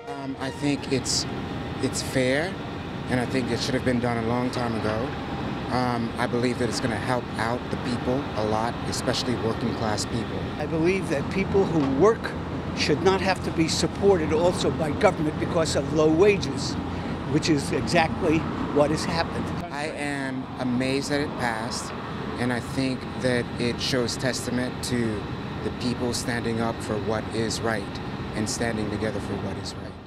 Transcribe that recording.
I think it's fair, and I think it should have been done a long time ago. I believe that it's going to help out the people a lot, especially working class people. I believe that people who work should not have to be supported also by government because of low wages, which is exactly what has happened. I am amazed that it passed, and I think that it shows testament to the people standing up for what is right and standing together for what is right.